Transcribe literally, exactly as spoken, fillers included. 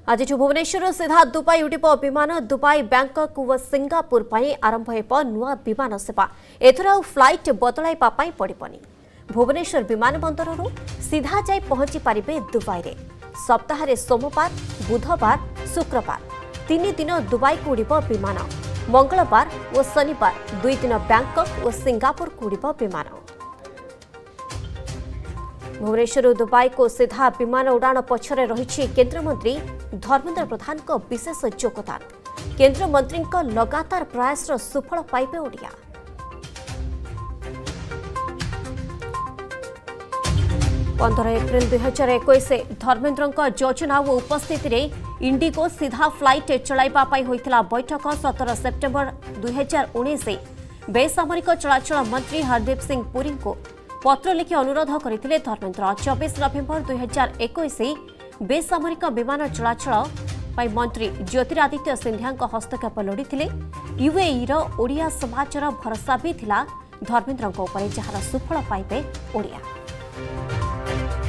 आज भुवनेश्वर सीधा दुबई उड़िब विमान दुबई बैंकक और सिंगापुर पर आरंभ हो नुआ विमान सेवा एथर आ फ्लाइट बदलाइबा पड़बनी। भुवनेश्वर विमान बंदर सीधा जाई पहुंची पारिबे दुबई रे। सप्ताह रे सोमवार बुधवार शुक्रवार तीन दिन दुबई को उड़िब विमान। मंगलवार और शनिवार दुई दिन बैंकक और सिंगापुर को उड़िब विमान। भुवनेश्वर दुबई को सीधा विमान उड़ाण पछरे रही केंद्र मंत्री धर्मेंद्र प्रधान को विशेष योगदान। केंद्र मंत्री लगातार प्रयास सुफल पाइबे ओडिया। पंद्रह एप्रिल दुई हजार एक धर्मेंद्र योजना और उपस्थिति रे इंडिगो सीधा फ्लाइट चलाइबा पाई होइतिला बैठक। सत्रह सेप्टेम्बर दुई हजार उन्नीस बेसामरिक चलाचल मंत्री हरदीप सिंह पुरी को पत्र लिखि अनुरोध करथिले धर्मेंद्र। चौबीस नवेम्बर दुई हजार एक बेसामरिक विमान चलाचल पाई मंत्री ज्योतिरादित्य सिंधिया हस्तक्षेप लोड़ीथिले। यूएई रो ओडिया समाजर भरोसा भी थिला धर्मेंद्र उपर, जार सुफल पाइबे ओडिया।